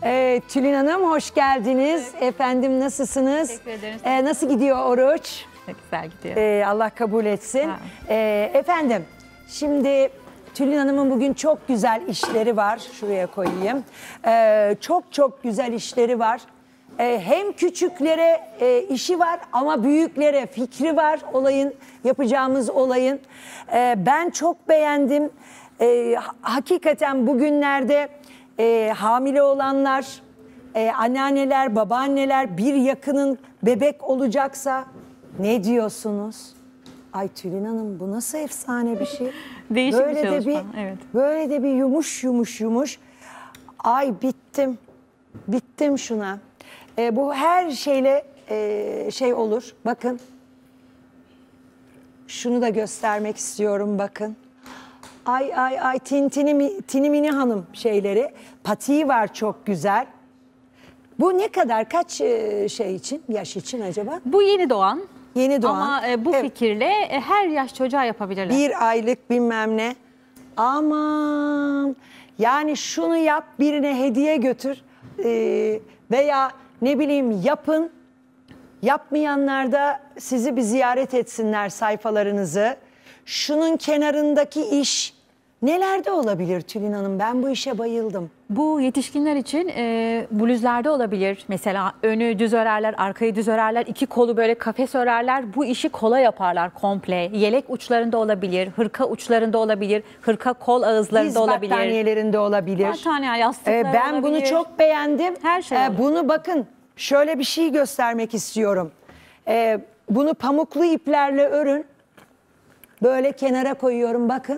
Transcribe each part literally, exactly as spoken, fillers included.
Ee, Tülin Hanım hoş geldiniz. Evet. Efendim nasılsınız? Teşekkür ederim. Ee, nasıl gidiyor oruç? Çok güzel gidiyor. Ee, Allah kabul etsin. Ee, efendim şimdi Tülin Hanım'ın bugün çok güzel işleri var. Şuraya koyayım. Ee, çok çok güzel işleri var. Ee, hem küçüklere e, işi var ama büyüklere fikri var olayın, yapacağımız olayın. Ee, ben çok beğendim. Ee, hakikaten bugünlerde e, hamile olanlar, e, anneanneler, babaanneler bir yakının bebek olacaksa ne diyorsunuz? Ay Tülin Hanım bu nasıl efsane bir şey. Değişik böyle bir çalışma. De bir, evet. Böyle de bir yumuş yumuş yumuş. Ay bittim. Bittim şuna. E, bu her şeyle e, şey olur. Bakın. Şunu da göstermek istiyorum bakın. Ay ay ay tintini tinimini hanım şeyleri. Patiği var çok güzel. Bu ne kadar kaç e, şey için yaş için acaba? Bu yeni doğan. Yeni doğan. Ama e, bu evet. fikirle e, her yaş çocuğa yapabilirler. Bir aylık bilmem ne. Aman yani şunu yap birine hediye götür ee, veya ne bileyim yapın. Yapmayanlar da sizi bir ziyaret etsinler sayfalarınızı. Şunun kenarındaki iş nelerde olabilir Tülin Hanım? Ben bu işe bayıldım. Bu yetişkinler için e, bluzlarda olabilir. Mesela önü düz örerler, arkayı düz örerler, iki kolu böyle kafes örerler. Bu işi kola yaparlar komple. Yelek uçlarında olabilir, hırka uçlarında olabilir, hırka kol ağızlarında Diz olabilir. battaniyelerinde olabilir. Battaniye, yastıklar ee, ben olabilir. bunu çok beğendim. Her şey ee, bunu bakın şöyle bir şey göstermek istiyorum. Ee, bunu pamuklu iplerle örün. Böyle kenara koyuyorum bakın.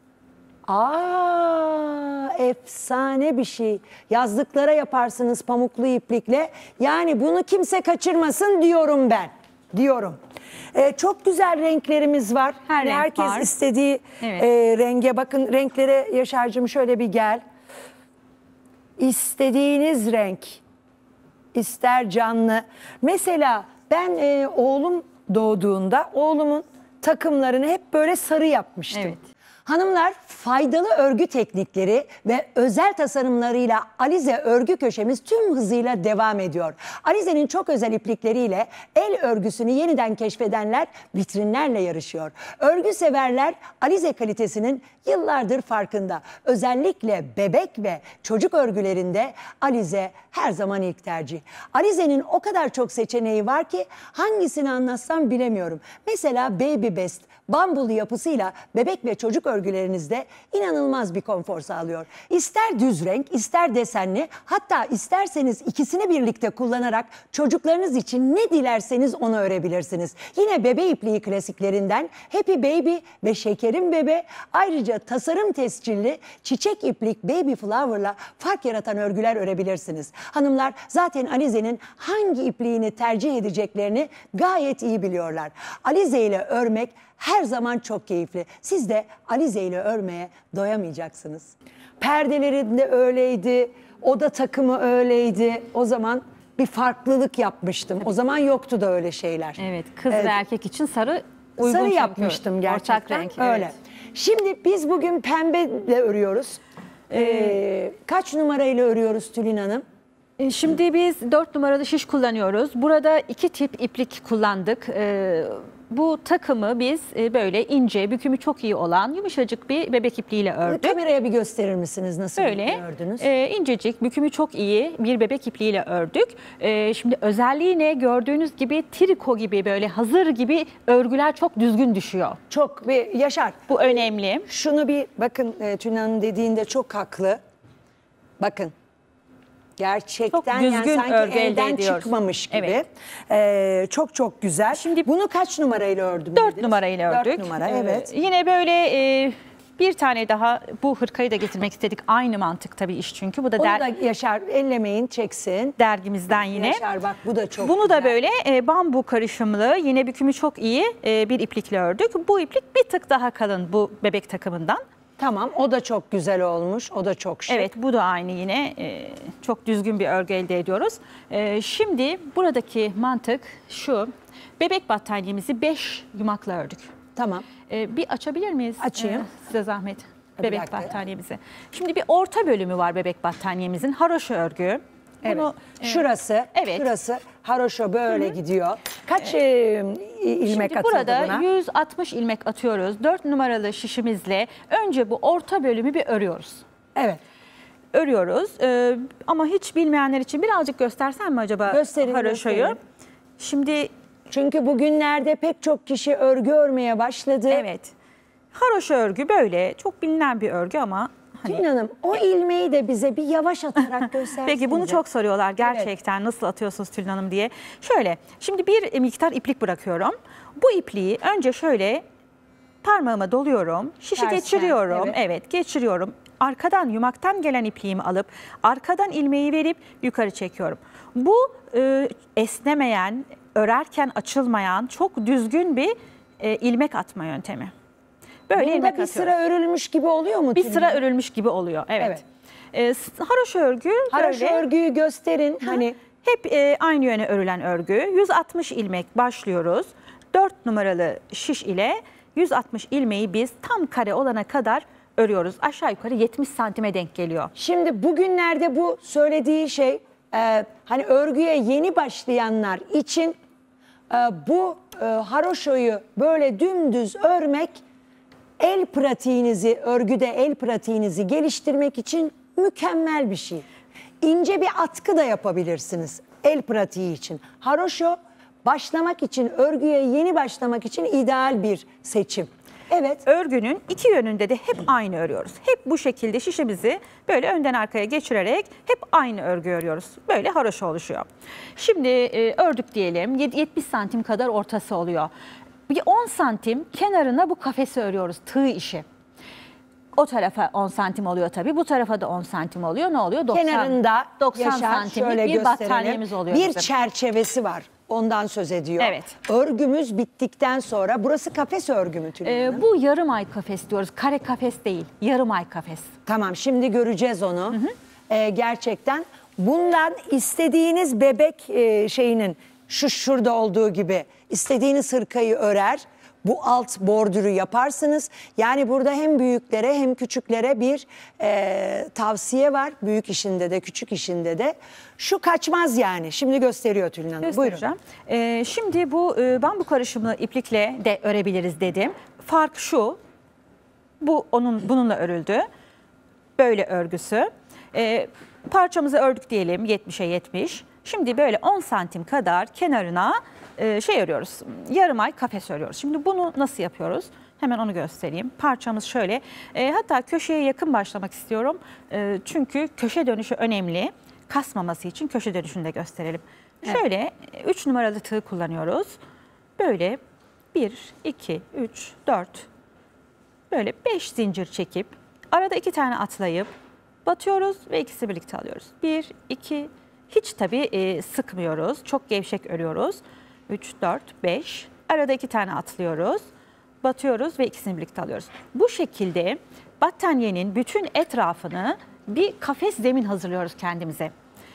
Aa, efsane bir şey. Yazlıklara yaparsınız pamuklu iplikle. Yani bunu kimse kaçırmasın diyorum ben. Diyorum. Ee, çok güzel renklerimiz var. Her renk Herkes var. istediği Evet. e, renge bakın. Renklere Yaşar'cığım şöyle bir gel. İstediğiniz renk. İster canlı. Mesela ben e, oğlum doğduğunda oğlumun takımlarını hep böyle sarı yapmıştım. Evet. Hanımlar faydalı örgü teknikleri ve özel tasarımlarıyla Alize Örgü Köşemiz tüm hızıyla devam ediyor. Alize'nin çok özel iplikleriyle el örgüsünü yeniden keşfedenler vitrinlerle yarışıyor. Örgü severler Alize kalitesinin yıllardır farkında. Özellikle bebek ve çocuk örgülerinde Alize her zaman ilk tercih. Alize'nin o kadar çok seçeneği var ki hangisini anlatsam bilemiyorum. Mesela Baby Best bambulu yapısıyla bebek ve çocuk örgülerinizde inanılmaz bir konfor sağlıyor. İster düz renk, ister desenli, hatta isterseniz ikisini birlikte kullanarak çocuklarınız için ne dilerseniz onu örebilirsiniz. Yine bebe ipliği klasiklerinden Happy Baby ve Şekerim Bebe, ayrıca tasarım tescilli çiçek iplik Baby Flower'la fark yaratan örgüler örebilirsiniz. Hanımlar zaten Alize'nin hangi ipliğini tercih edeceklerini gayet iyi biliyorlar. Alize ile örmek her zaman çok keyifli. Siz de Alize ile örmeye doyamayacaksınız. Perdelerinde öyleydi, oda takımı öyleydi. O zaman bir farklılık yapmıştım. Tabii. O zaman yoktu da öyle şeyler. Evet, kız evet. ve erkek için sarı uygun. Sarı çünkü. yapmıştım gerçekten. Ortak renk. Öyle. Evet. Şimdi biz bugün pembeyle örüyoruz. Ee, ee, kaç numarayla örüyoruz Tülin Hanım? Şimdi biz dört numaralı şiş kullanıyoruz. Burada iki tip iplik kullandık. Ee, bu takımı biz böyle ince, bükümü çok iyi olan yumuşacık bir bebek ipliğiyle ördük. Kameraya bir gösterir misiniz nasıl böyle ördünüz? E, incecik, bükümü çok iyi bir bebek ipliğiyle ördük. E, şimdi özelliği ne? Gördüğünüz gibi triko gibi böyle hazır gibi örgüler çok düzgün düşüyor. Çok bir Yaşar. Bu önemli. Şunu bir bakın e, Tülin Hanım dediğinde çok haklı. Bakın. Gerçekten çok düzgün yani sanki elden çıkmamış gibi. Evet. Ee, çok çok güzel. Şimdi bunu kaç numarayla ördüm? Dört numarayla ördük. Dört numara, evet. Ee, yine böyle e, bir tane daha bu hırkayı da getirmek istedik. Aynı mantık tabii iş çünkü. Bu da, Onu der, da Yaşar ellemeyin çeksin. Dergimizden yine. Yaşar bak bu da çok Bunu güzel. da böyle e, bambu karışımlı yine bükümü çok iyi e, bir iplikle ördük. Bu iplik bir tık daha kalın bu bebek takımından. Tamam o da çok güzel olmuş. O da çok şık. Evet bu da aynı yine e, çok düzgün bir örgü elde ediyoruz. E, şimdi buradaki mantık şu. Bebek battaniyemizi beş yumakla ördük. Tamam. E, bir açabilir miyiz? Açayım. E, size zahmet. Bir bebek dakika. battaniyemizi. Şimdi bir orta bölümü var bebek battaniyemizin. Haroşa örgü. Evet. Bunu, e, şurası, evet. şurası haroşa böyle gidiyor. Kaç e, ilmek Şimdi atıldı burada buna? yüz altmış ilmek atıyoruz. dört numaralı şişimizle önce bu orta bölümü bir örüyoruz. Evet. Örüyoruz. Ee, ama hiç bilmeyenler için birazcık göstersen mi acaba Gösterin, haroşayı? gösterin. Şimdi Çünkü bugünlerde pek çok kişi örgü örmeye başladı. evet. Haroşa örgü böyle çok bilinen bir örgü ama hani Tülin Hanım o ilmeği de bize bir yavaş atarak göstersenize. peki bunu çok soruyorlar gerçekten nasıl atıyorsunuz Tülin Hanım diye. Şöyle şimdi bir miktar iplik bırakıyorum. Bu ipliği önce şöyle parmağıma doluyorum. Şişi Tersten, geçiriyorum. evet. Evet. geçiriyorum. Arkadan yumaktan gelen ipliğimi alıp arkadan ilmeği verip yukarı çekiyorum. Bu e, esnemeyen, örerken açılmayan çok düzgün bir e, ilmek atma yöntemi. Böyle Bunda ilmek bir atıyoruz. sıra örülmüş gibi oluyor mu? Bir Tülin sıra Hanım? örülmüş gibi oluyor. Evet. Evet. E, haroşa örgü Haroşa böyle. örgüyü gösterin. Hani Hep e, aynı yöne örülen örgü. yüz altmış ilmek başlıyoruz. dört numaralı şiş ile yüz altmış ilmeği biz tam kare olana kadar örüyoruz. Aşağı yukarı yetmiş santime denk geliyor. şimdi bugünlerde bu söylediği şey e, hani örgüye yeni başlayanlar için e, bu e, haroşoyu böyle dümdüz örmek el pratiğinizi, örgüde el pratiğinizi geliştirmek için mükemmel bir şey. İnce bir atkı da yapabilirsiniz el pratiği için. Haroşo başlamak için, örgüye yeni başlamak için ideal bir seçim. Evet. Örgünün iki yönünde de hep aynı örüyoruz. Hep bu şekilde şişimizi böyle önden arkaya geçirerek hep aynı örgü örüyoruz. Böyle haroşa oluşuyor. Şimdi e, ördük diyelim yetmiş santim kadar ortası oluyor. Bir on santim kenarına bu kafesi örüyoruz, tığ işi. O tarafa on santim oluyor tabii. Bu tarafa da on santim oluyor. Ne oluyor? doksan, Kenarında doksan yaşar, santimlik şöyle bir gösterelim. battaniyemiz oluyor Bir bizim. çerçevesi var. Ondan söz ediyor. Evet. Örgümüz bittikten sonra burası kafes örgü mü Tülin Ee, Hanım? bu yarım ay kafes diyoruz. Kare kafes değil. Yarım ay kafes. Tamam, şimdi göreceğiz onu. Ee, gerçekten bundan istediğiniz bebek e, şeyinin şu şurada olduğu gibi istediğiniz hırkayı örer. Bu alt bordürü yaparsınız. Yani burada hem büyüklere hem küçüklere bir e, tavsiye var. Büyük işinde de küçük işinde de. Şu kaçmaz yani. Şimdi gösteriyor Tülin Hanım. Buyurun. Göstereceğim. Ee, şimdi bu e, bambu karışımlı iplikle de örebiliriz dedim. Fark şu. Bu onun bununla örüldü. Böyle örgüsü. Ee, parçamızı ördük diyelim yetmişe yetmiş. Şimdi böyle on santim kadar kenarına e, şey örüyoruz. Yarım ay kafes örüyoruz. Şimdi bunu nasıl yapıyoruz? Hemen onu göstereyim. Parçamız şöyle. E, hatta köşeye yakın başlamak istiyorum. E, çünkü köşe dönüşü önemli. Kasmaması için köşe dönüşünü de gösterelim. Evet. Şöyle üç numaralı tığ kullanıyoruz. Böyle bir, iki, üç, dört, böyle beş zincir çekip arada iki tane atlayıp batıyoruz ve ikisi birlikte alıyoruz. bir, iki, hiç tabii e, sıkmıyoruz. Çok gevşek örüyoruz. üç, dört, beş. Arada iki tane atlıyoruz. Batıyoruz ve ikisini birlikte alıyoruz. Bu şekilde battaniyenin bütün etrafını bir kafes zemin hazırlıyoruz kendimize.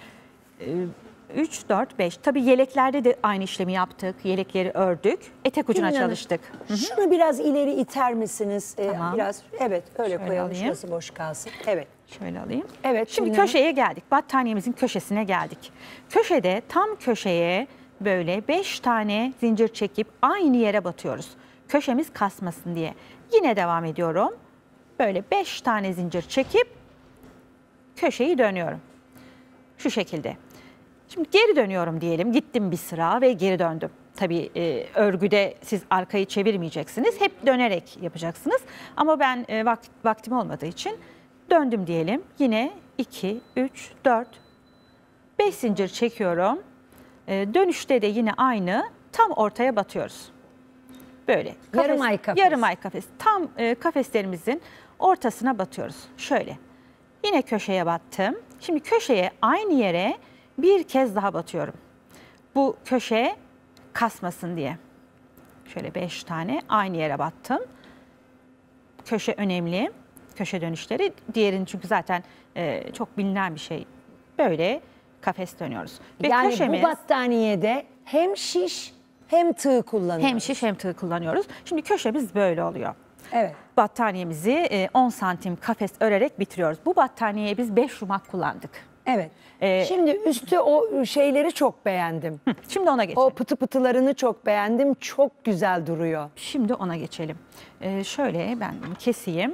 üç, dört, beş. Tabii yeleklerde de aynı işlemi yaptık. Yelekleri ördük. Etek ucuna Tülin Hanım, çalıştık. Şunu biraz ileri iter misiniz? Ee, Tamam. Biraz evet öyle Şöyle koyalım. alayım. Şurası boş kalsın. Evet. Şöyle alayım. Evet, Şimdi Tülin Hanım. köşeye geldik. Battaniyemizin köşesine geldik. Köşede tam köşeye böyle beş tane zincir çekip aynı yere batıyoruz. Köşemiz kasmasın diye. Yine devam ediyorum. Böyle beş tane zincir çekip köşeyi dönüyorum. Şu şekilde. Şimdi geri dönüyorum diyelim. Gittim bir sıra ve geri döndüm. Tabii e, örgüde siz arkayı çevirmeyeceksiniz. Hep dönerek yapacaksınız. Ama ben e, vakt, vaktim olmadığı için döndüm diyelim. Yine iki, üç, dört, beş zincir çekiyorum. E, dönüşte de yine aynı tam ortaya batıyoruz. Böyle. Yarım ay kafes. Yarım ay kafes. Tam e, kafeslerimizin ortasına batıyoruz. Şöyle. Yine köşeye battım. Şimdi köşeye aynı yere bir kez daha batıyorum. Bu köşe kasmasın diye. Şöyle beş tane aynı yere battım. Köşe önemli. Köşe dönüşleri. Diğerinin çünkü zaten e, çok bilinen bir şey. Böyle kafes dönüyoruz. Ve Yani köşemiz, bu battaniyede hem şiş hem tığ kullanıyoruz. hem şiş hem tığ kullanıyoruz. Şimdi köşemiz böyle oluyor. Evet. battaniyemizi e, on santim kafes örerek bitiriyoruz. Bu battaniyeye biz beş yumak kullandık. Evet. Ee, Şimdi üstü o şeyleri çok beğendim. Hı, Şimdi ona geçelim. O pıtı pıtılarını çok beğendim. Çok güzel duruyor. Şimdi ona geçelim. Ee, şöyle ben bunu keseyim.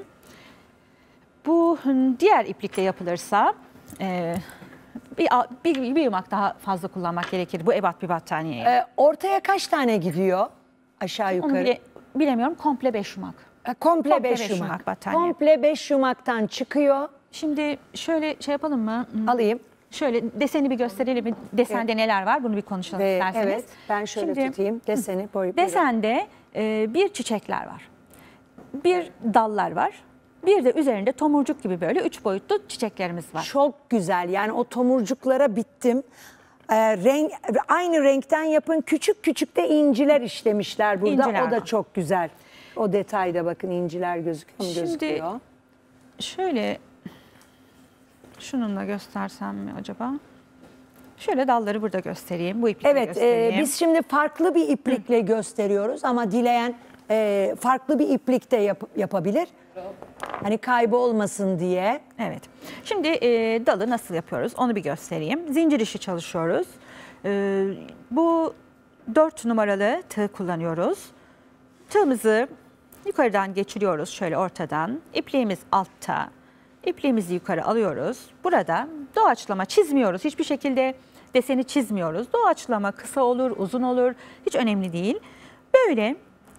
Bu hı, diğer iplikle yapılırsa e, bir, bir, bir yumak daha fazla kullanmak gerekir bu ebat bir battaniyeye. Ee, ortaya kaç tane gidiyor aşağı Onu yukarı? bile, bilemiyorum, komple beş yumak. E, komple komple beş beş yumak. yumak battaniye. Komple beş yumaktan çıkıyor. Şimdi şöyle şey yapalım mı? Alayım. Şöyle deseni bir gösterelim mi? Desende neler var? Bunu bir konuşalım Ve isterseniz. evet, ben şöyle Şimdi, tutayım. Deseni boy. Desende e, bir çiçekler var. Bir dallar var. Bir de üzerinde tomurcuk gibi böyle üç boyutlu çiçeklerimiz var. Çok güzel. Yani o tomurcuklara bittim. Ee, renk aynı renkten yapın. Küçük küçük de inciler işlemişler burada. İnciler o da var. çok güzel. O detayda bakın, inciler gözüküyor mu? Şimdi Gözüküyor. şöyle şununla göstersem mi acaba? Şöyle dalları burada göstereyim. Bu iplikle Evet, göstereyim. e, biz şimdi farklı bir iplikle gösteriyoruz ama dileyen e, farklı bir iplikte yap, yapabilir. Hani kaybolmasın diye. Evet. Şimdi e, dalı nasıl yapıyoruz onu bir göstereyim. Zincir işi çalışıyoruz. E, bu dört numaralı tığ kullanıyoruz. Tığımızı yukarıdan geçiriyoruz şöyle ortadan. İpliğimiz altta. İpliğimizi yukarı alıyoruz. Burada doğaçlama çizmiyoruz. Hiçbir şekilde deseni çizmiyoruz. Doğaçlama kısa olur, uzun olur. Hiç önemli değil. Böyle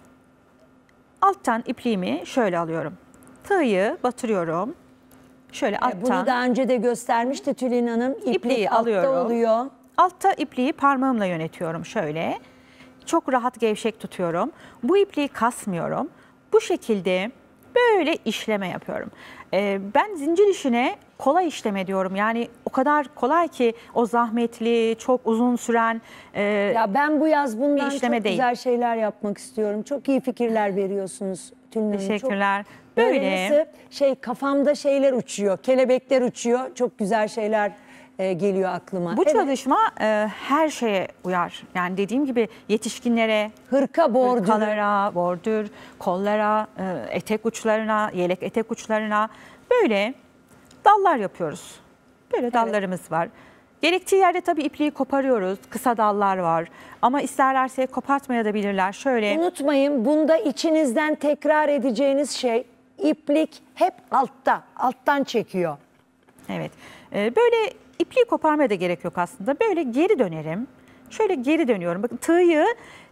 alttan ipliğimi şöyle alıyorum. Tığı batırıyorum. Şöyle alttan. Bunu daha önce de göstermişti Tülin Hanım. İplik İpliği altta alıyorum. oluyor. Altta ipliği parmağımla yönetiyorum şöyle. Çok rahat gevşek tutuyorum. Bu ipliği kasmıyorum. Bu şekilde böyle işleme yapıyorum. Ee, ben zincir işine kolay işleme diyorum. Yani o kadar kolay ki o zahmetli, çok uzun süren e, Ya ben bu yaz bundan bir işleme çok değil. güzel şeyler yapmak istiyorum. Çok iyi fikirler veriyorsunuz Tülin Hanım. Çok- Teşekkürler. Böyle Böyle. nasıl şey, kafamda şeyler uçuyor, kelebekler uçuyor. Çok güzel şeyler e, geliyor aklıma. Bu Evet, çalışma e, her şeye uyar. Yani dediğim gibi yetişkinlere, hırka bordürü. hırkalara, bordür, kollara, e, etek uçlarına, yelek etek uçlarına böyle dallar yapıyoruz. Böyle dallarımız var. Gerektiği yerde tabii ipliği koparıyoruz. Kısa dallar var. Ama isterlerse kopartmaya da bilirler. Şöyle Unutmayın, bunda içinizden tekrar edeceğiniz şey, iplik hep altta, alttan çekiyor. evet. E, böyle ipliği koparmaya da gerek yok aslında. Böyle geri dönerim. Şöyle geri dönüyorum. Bakın tığı,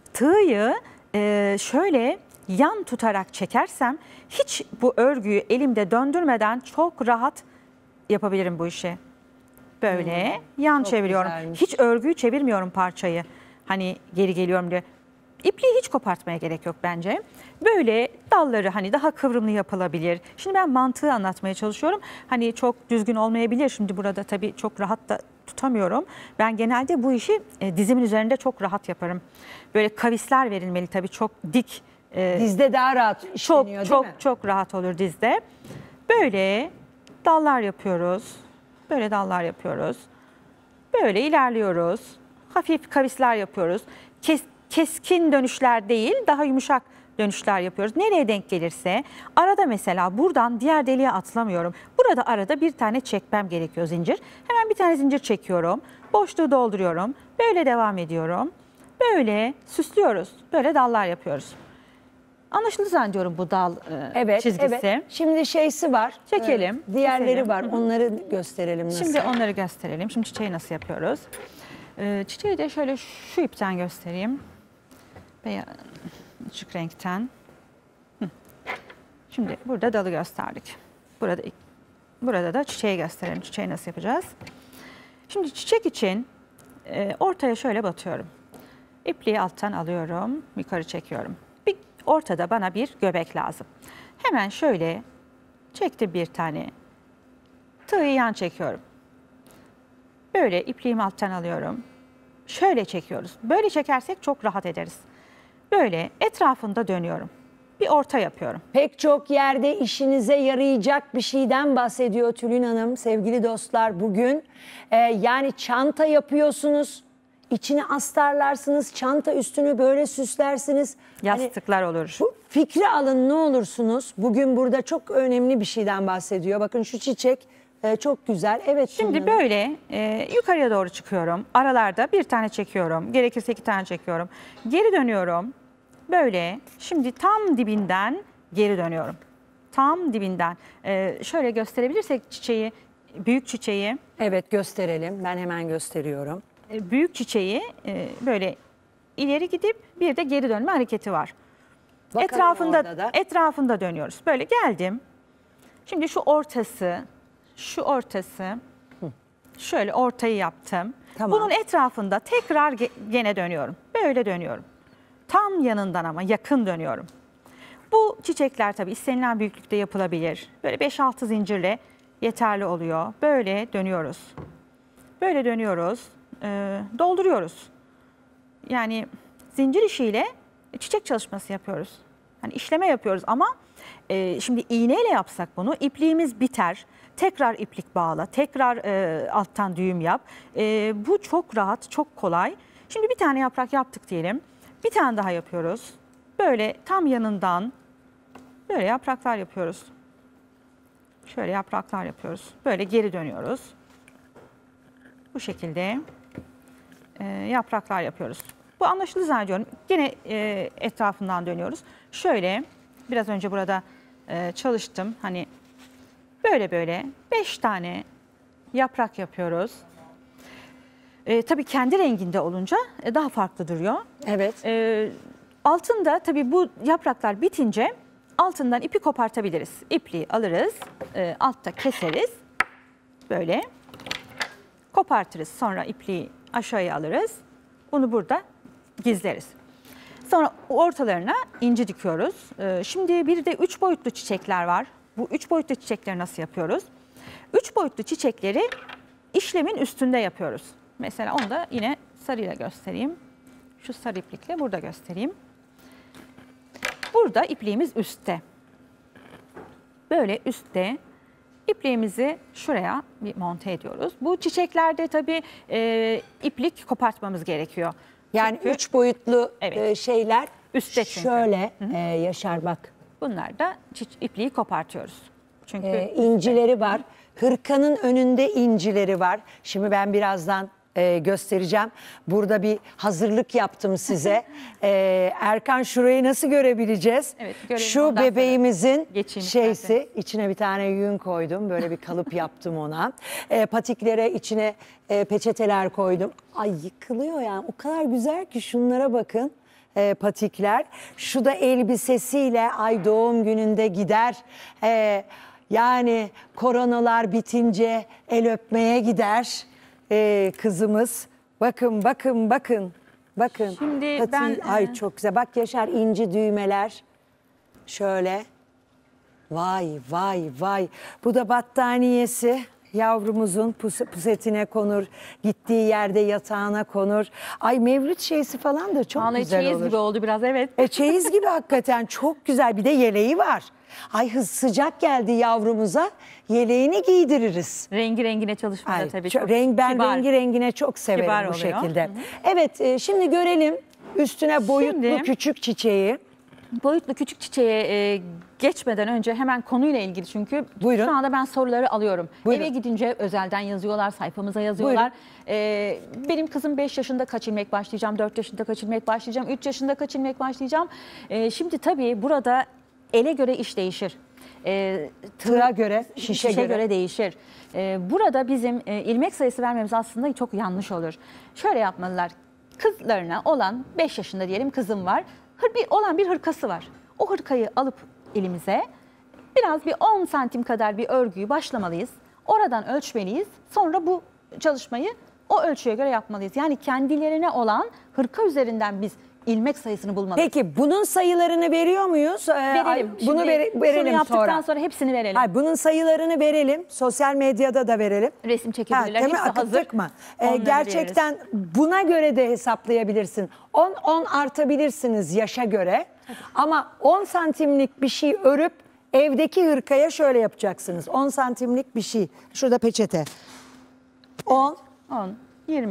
tığı e, şöyle yan tutarak çekersem hiç bu örgüyü elimde döndürmeden çok rahat yapabilirim bu işi. Böyle yan çok çeviriyorum. güzelmiş. Hiç örgüyü çevirmiyorum parçayı. Hani geri geliyorum diye. İpliği hiç kopartmaya gerek yok bence. Böyle dalları hani daha kıvrımlı yapılabilir. Şimdi ben mantığı anlatmaya çalışıyorum. Hani çok düzgün olmayabilir. Şimdi burada tabii çok rahat da tutamıyorum. Ben genelde bu işi e, dizimin üzerinde çok rahat yaparım. Böyle kavisler verilmeli tabii, çok dik. e, Dizde daha rahat çok işleniyor çok değil mi? çok rahat olur dizde. Böyle dallar yapıyoruz. Böyle dallar yapıyoruz. Böyle ilerliyoruz. Hafif kavisler yapıyoruz. Kes, keskin dönüşler değil, daha yumuşak dönüşler yapıyoruz. Nereye denk gelirse. Arada mesela buradan diğer deliğe atlamıyorum. Burada arada bir tane çekmem gerekiyor zincir. Hemen bir tane zincir çekiyorum. Boşluğu dolduruyorum. Böyle devam ediyorum. Böyle süslüyoruz. Böyle dallar yapıyoruz. Anlaşıldı zannediyorum bu dal e, Evet, çizgisi. evet. Şimdi şeysi var. Çekelim, e, Diğerleri keselim. var. Onları gösterelim nasıl. Şimdi onları gösterelim. Şimdi çiçeği nasıl yapıyoruz? Ee, çiçeği de şöyle şu ipten göstereyim. Beyaz, açık renkten. Hı. Şimdi burada dalı gösterdik. Burada burada da çiçeği gösterelim. Çiçeği nasıl yapacağız? Şimdi çiçek için e, ortaya şöyle batıyorum. İpliği alttan alıyorum, yukarı çekiyorum. Bir ortada bana bir göbek lazım. Hemen şöyle çektim bir tane. Tığı yan çekiyorum. Böyle ipliğimi alttan alıyorum. Şöyle çekiyoruz. Böyle çekersek çok rahat ederiz. Böyle etrafında dönüyorum. Bir orta yapıyorum. Pek çok yerde işinize yarayacak bir şeyden bahsediyor Tülin Hanım sevgili dostlar bugün. Ee, yani çanta yapıyorsunuz, içine astarlarsınız, çanta üstünü böyle süslersiniz. Hani Yastıklar olur. bu fikri alın ne olursunuz. Bugün burada çok önemli bir şeyden bahsediyor. Bakın şu çiçek e, çok güzel. Evet. Şimdi Sumru Hanım. böyle e, yukarıya doğru çıkıyorum. Aralarda bir tane çekiyorum. Gerekirse iki tane çekiyorum. Geri dönüyorum. Böyle. Şimdi tam dibinden geri dönüyorum. Tam dibinden. E, şöyle gösterebilirsek çiçeği, büyük çiçeği. Evet gösterelim. Ben hemen gösteriyorum. E, büyük çiçeği e, böyle ileri gidip bir de geri dönme hareketi var. Bakalım Etrafında orada da. etrafında dönüyoruz. Böyle geldim. Şimdi şu ortası, şu ortası, şöyle ortayı yaptım. Tamam. Bunun etrafında tekrar ge- gene dönüyorum. Böyle dönüyorum. Tam yanından ama yakın dönüyorum. Bu çiçekler tabii istenilen büyüklükte yapılabilir. Böyle beş altı zincirle yeterli oluyor. Böyle dönüyoruz. Böyle dönüyoruz. Ee, dolduruyoruz. Yani zincir işiyle çiçek çalışması yapıyoruz. Hani işleme yapıyoruz ama e, şimdi iğneyle yapsak bunu ipliğimiz biter. Tekrar iplik bağla, tekrar e, alttan düğüm yap. E, bu çok rahat, çok kolay. Şimdi bir tane yaprak yaptık diyelim. Bir tane daha yapıyoruz. Böyle tam yanından böyle yapraklar yapıyoruz. Şöyle yapraklar yapıyoruz. Böyle geri dönüyoruz. Bu şekilde e, yapraklar yapıyoruz. Bu anlaşıldı zannediyorum. Yine e, etrafından dönüyoruz. Şöyle biraz önce burada e, çalıştım. Hani böyle böyle beş tane yaprak yapıyoruz. E, tabii kendi renginde olunca e, daha farklı duruyor. Evet. E, altında tabii bu yapraklar bitince altından ipi kopartabiliriz. İpliği alırız, e, altta keseriz. Böyle kopartırız. Sonra ipliği aşağıya alırız. Bunu burada gizleriz. Sonra ortalarına inci dikiyoruz. Ee, şimdi bir de üç boyutlu çiçekler var. Bu üç boyutlu çiçekleri nasıl yapıyoruz? Üç boyutlu çiçekleri işlemin üstünde yapıyoruz. Mesela onu da yine sarıyla göstereyim. Şu sarı iplikle burada göstereyim. Burada ipliğimiz üstte. Böyle üstte ipliğimizi şuraya bir monte ediyoruz. Bu çiçeklerde tabii e, iplik kopartmamız gerekiyor. Yani Çünkü üç boyutlu Evet. e, şeyler Üstte çünkü. şöyle e, Yaşar bak. bunlar da çi- ipliği kopartıyoruz. Çünkü E, incileri var. Hırkanın önünde incileri var. Şimdi ben birazdan e, göstereceğim. Burada bir hazırlık yaptım size. E, Erkan şurayı nasıl görebileceğiz? Evet, görelim. Şu Ondan sonra bebeğimizin geçeyim şeysi, istersen. içine bir tane yün koydum. Böyle bir kalıp yaptım ona. E, patiklere içine e, peçeteler koydum. Ay yıkılıyor yani. O kadar güzel ki şunlara bakın. E, patikler. Şu da elbisesiyle ay doğum gününde gider. E, yani koronalar bitince el öpmeye gider e, kızımız. Bakın bakın bakın. Bakın. Şimdi Patiği- ben, ay e, çok güzel. Bak Yaşar inci düğmeler. Şöyle. Vay vay vay. Bu da battaniyesi. Yavrumuzun pus- pusetine konur. Gittiği yerde yatağına konur. Ay mevlüt şeysi falan da çok vallahi güzel çeyiz olur. gibi oldu biraz, evet. E çeyiz gibi hakikaten çok güzel. Bir de yeleği var. Ay hız sıcak geldi yavrumuza. Yeleğini giydiririz. Rengi rengine çalışmada Ay, tabii çok- çok renk ben kibar. rengi rengine çok severim Kibar bu oluyor. şekilde. Evet e, şimdi görelim üstüne boyutlu Şimdi- küçük çiçeği. Boyutlu küçük çiçeğe e, geçmeden önce hemen konuyla ilgili, çünkü Buyurun. şu anda ben soruları alıyorum. Buyurun. Eve gidince özelden yazıyorlar, sayfamıza yazıyorlar. E, benim kızım beş yaşında kaç ilmek başlayacağım, dört yaşında kaç ilmek başlayacağım, üç yaşında kaç ilmek başlayacağım. E, şimdi tabii burada ele göre iş değişir. E, Tığa göre, şişe, şişe göre. göre değişir. Ee, burada bizim e, ilmek sayısı vermemiz aslında çok yanlış olur. Şöyle yapmalılar. Kızlarına olan beş yaşında diyelim kızım var. Hır, bir, olan bir hırkası var. O hırkayı alıp elimize biraz bir on santim kadar bir örgüyü başlamalıyız. Oradan ölçmeliyiz. Sonra bu çalışmayı o ölçüye göre yapmalıyız. Yani kendilerine olan hırka üzerinden biz ilmek sayısını bulmalıyız. Peki bunun sayılarını veriyor muyuz? Ee, ay, Verelim. bunu Şimdi vere- verelim şunu yaptıktan sonra. sonra hepsini verelim. Ay, bunun sayılarını verelim. Sosyal medyada da verelim. Resim çekebilirler. değil mi? Hepsi hazır. Akıttık mı? Ee, Onları gerçekten buna göre de hesaplayabilirsin. on on artabilirsiniz yaşa göre. Ama on santimlik bir şey örüp evdeki hırkaya şöyle yapacaksınız. on santimlik bir şey. Şurada peçete. on, on, yirmi,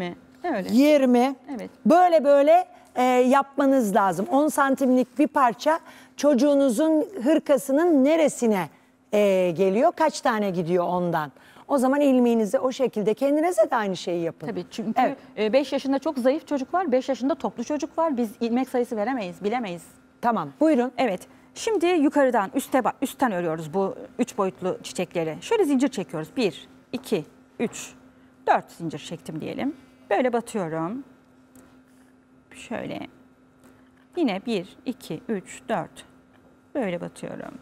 Öyle. yirmi. Evet. Böyle böyle e, yapmanız lazım. on santimlik bir parça çocuğunuzun hırkasının neresine e, geliyor? Kaç tane gidiyor ondan? O zaman ilmeğinizi o şekilde kendinize de aynı şeyi yapın. Tabii çünkü Evet. beş yaşında çok zayıf çocuk var, beş yaşında toplu çocuk var. Biz ilmek sayısı veremeyiz, bilemeyiz. Tamam, buyurun. Evet. Şimdi yukarıdan üste üstten örüyoruz bu üç boyutlu çiçekleri. Şöyle zincir çekiyoruz. bir, iki, üç, dört zincir çektim diyelim. Böyle batıyorum. Şöyle. Yine bir, iki, üç, dört. Böyle batıyorum.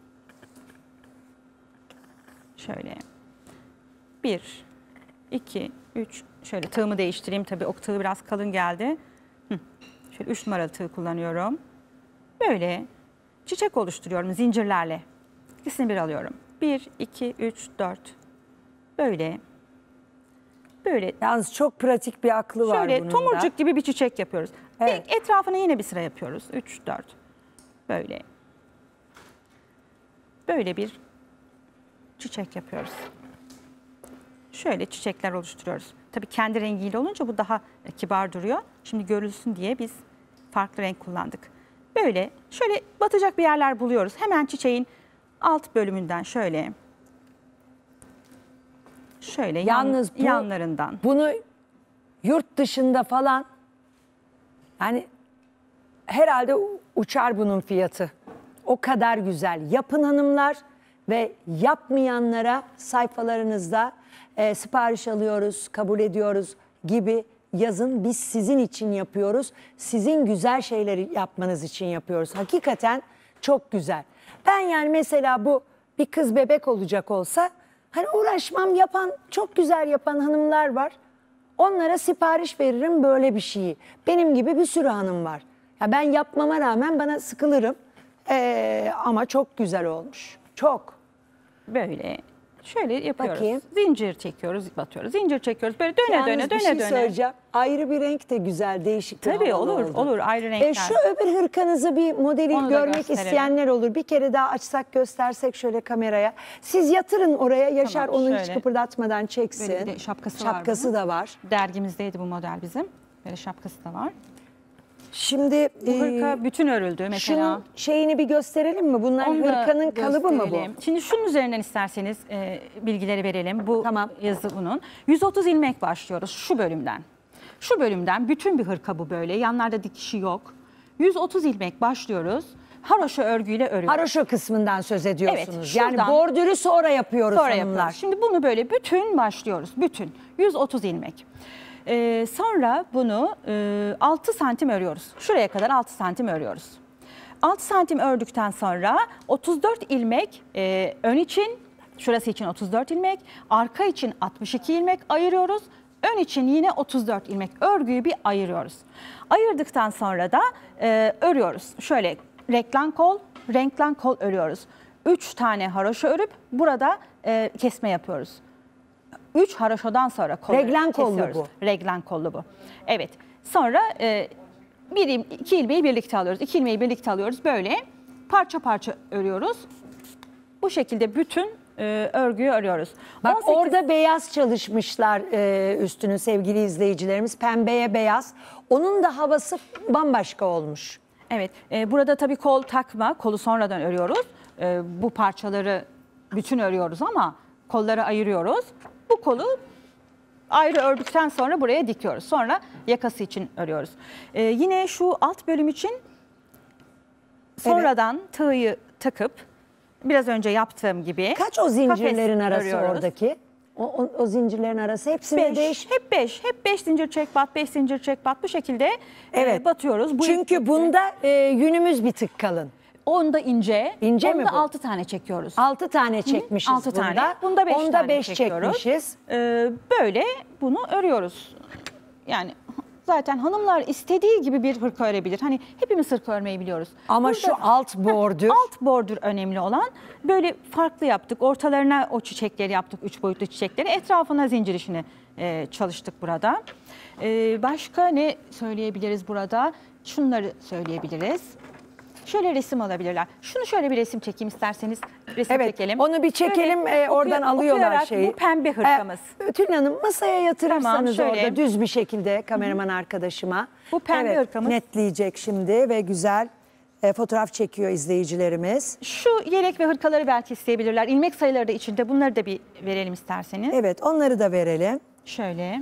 Şöyle. bir, iki, üç. Şöyle tığımı değiştireyim. Tabii ok tığı biraz kalın geldi. Hı. Şöyle üç numaralı tığ kullanıyorum. Böyle çiçek oluşturuyorum zincirlerle. İkisini bir alıyorum. bir, iki, üç, dört. Böyle. Böyle. Yalnız çok pratik bir aklı var bunun Şöyle da. tomurcuk gibi bir çiçek yapıyoruz. Evet. Bir etrafına yine bir sıra yapıyoruz. üç, dört. Böyle. Böyle bir çiçek yapıyoruz. Şöyle çiçekler oluşturuyoruz. Tabii kendi rengiyle olunca bu daha kibar duruyor. Şimdi görülsün diye biz farklı renk kullandık. Böyle şöyle batacak bir yerler buluyoruz. Hemen çiçeğin alt bölümünden şöyle. Şöyle Yalnız yan, bu- yanlarından. Bunu yurt dışında falan yani herhalde uçar bunun fiyatı. O kadar güzel. Yapın hanımlar ve yapmayanlara sayfalarınızda e, sipariş alıyoruz, kabul ediyoruz gibi yazın. Biz sizin için yapıyoruz. Sizin güzel şeyleri yapmanız için yapıyoruz. Hakikaten çok güzel. Ben yani mesela bu bir kız bebek olacak olsa hani uğraşmam, yapan, çok güzel yapan hanımlar var. Onlara sipariş veririm böyle bir şeyi. Benim gibi bir sürü hanım var. Ya ben yapmama rağmen bana sıkılırım. Ee, ama çok güzel olmuş. Çok. Böyle şöyle yapıyoruz. Bakayım. Zincir çekiyoruz, batıyoruz. Zincir çekiyoruz. Böyle döne Yalnız döne bir döne şey döne. söyleyeceğim. Ayrı bir renk de güzel, değişik bir Tabii havalı olur, oldu. olur ayrı renkler. E, şu öbür hırkanızı bir modeli Onu da görmek gösterelim. isteyenler olur. Bir kere daha açsak, göstersek şöyle kameraya. Siz yatırın oraya. Yaşar Tamam, onu hiç şöyle. kıpırdatmadan çeksin. Böyle bir de şapkası var Şapkası bunun. da var. Dergimizdeydi bu model bizim. Böyle şapkası da var. Şimdi Bu e, hırka bütün örüldü mesela. şunun şeyini bir gösterelim mi? Bunlar Onu da hırkanın kalıbı mı bu? gösterelim. Şimdi şunun üzerinden isterseniz e, bilgileri verelim. Bu Tamam. yazı bunun. yüz otuz ilmek başlıyoruz şu bölümden. Şu bölümden bütün bir hırka bu böyle. Yanlarda dikişi yok. yüz otuz ilmek başlıyoruz. Haroşa örgüyle örüyoruz. Haroşa kısmından söz ediyorsunuz. Evet, yani şuradan- bordürü sonra yapıyoruz Sonra hanımlar. yapıyoruz. Şimdi bunu böyle bütün başlıyoruz. Bütün. yüz otuz ilmek. Ee, sonra bunu e, altı santim örüyoruz. Şuraya kadar altı santim örüyoruz. altı santim ördükten sonra otuz dört ilmek e, ön için, şurası için otuz dört ilmek, arka için altmış iki ilmek ayırıyoruz. Ön için yine otuz dört ilmek örgüyü bir ayırıyoruz. Ayırdıktan sonra da e, örüyoruz. Şöyle renklen kol, renklen kol örüyoruz. üç tane haroşa örüp burada e, kesme yapıyoruz. üç haroşadan sonra kolları Reglen kollu kesiyoruz. bu. Reglen kollu bu. Evet. Sonra e, bir, il- iki ilmeği birlikte alıyoruz. İki ilmeği birlikte alıyoruz. Böyle parça parça örüyoruz. Bu şekilde bütün e, örgüyü örüyoruz. Bak on sekiz orada beyaz çalışmışlar e, üstünü sevgili izleyicilerimiz. Pembeye beyaz. Onun da havası bambaşka olmuş. Evet. e, burada tabii kol takma. Kolu sonradan örüyoruz. E, bu parçaları bütün örüyoruz ama kolları ayırıyoruz. Bu kolu ayrı ördükten sonra buraya dikiyoruz. Sonra yakası için örüyoruz. E, yine şu alt bölüm için sonradan tığı takıp biraz önce yaptığım gibi Kaç o zincirlerin kafes arası örüyoruz. oradaki? O, o, o zincirlerin arası hepsine Beş, değiş. hep beş, hep beş zincir çek bat, beş zincir çek bat bu şekilde Evet. e, batıyoruz. Bu Çünkü iplikte- bunda e, yünümüz bir tık kalın. onda ince, İnce mi onda bu? altı tane çekiyoruz. Altı tane çekmişiz altı bunda. tane. Bunda beş Onda tane beş çekiyoruz. çekmişiz. Ee, böyle bunu örüyoruz. Yani zaten hanımlar istediği gibi bir hırka örebilir. Hani hepimiz hırka örmeyi biliyoruz. Ama Burada- şu alt bordür. Alt bordür önemli olan. Böyle farklı yaptık. Ortalarına o çiçekleri yaptık. Üç boyutlu çiçekleri. Etrafına zincir işini e, çalıştık burada. E, başka ne söyleyebiliriz burada? Şunları söyleyebiliriz. Şöyle resim alabilirler. Şunu şöyle bir resim çekeyim isterseniz. Resim Evet, çekelim. onu bir çekelim. Şöyle e, oradan okuy- alıyorlar okuyarak şeyi. Bu pembe hırkamız. E, Tülin Hanım masaya yatırırsanız Tamam, şöyle. orada düz bir şekilde kameraman arkadaşıma. Bu pembe evet, hırkamız. netleyecek şimdi ve güzel e, fotoğraf çekiyor izleyicilerimiz. Şu yelek ve hırkaları belki isteyebilirler. İlmek sayıları da içinde. Bunları da bir verelim isterseniz. Evet, onları da verelim. Şöyle.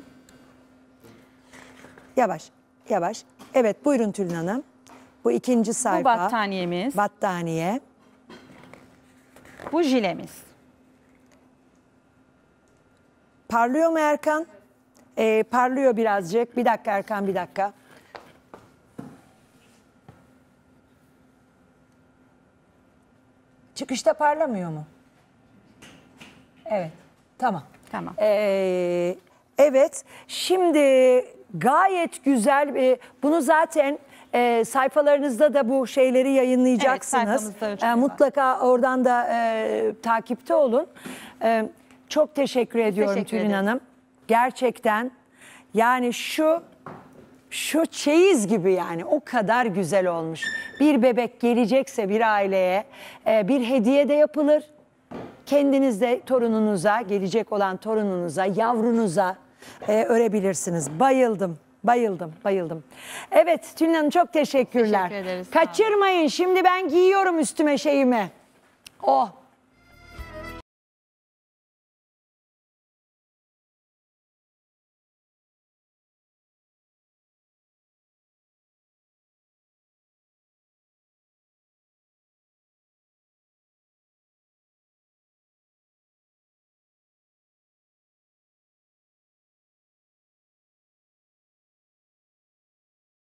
Yavaş, yavaş. Evet, buyurun Tülin Hanım. Bu ikinci sayfa. Bu battaniyemiz. Battaniye. Bu jilemiz. Parlıyor mu Erkan? Ee, parlıyor birazcık. Bir dakika Erkan, bir dakika. Çıkışta parlamıyor mu? Evet, tamam. Tamam. Ee, evet, şimdi gayet güzel. e, Bunu zaten e, sayfalarınızda da bu şeyleri yayınlayacaksınız. Evet, sayfamızda ölçümü E, var. mutlaka oradan da e, takipte olun. E, çok teşekkür ediyorum teşekkür Tülin ederiz. Hanım. Gerçekten yani şu şu çeyiz gibi yani o kadar güzel olmuş. Bir bebek gelecekse bir aileye e, bir hediye de yapılır. Kendiniz de torununuza, gelecek olan torununuza, yavrunuza e, örebilirsiniz. Bayıldım, bayıldım, bayıldım. Evet Tülin Hanım çok teşekkürler. Teşekkür ederiz, sağ olun. Kaçırmayın, şimdi ben giyiyorum üstüme şeyimi. Oh.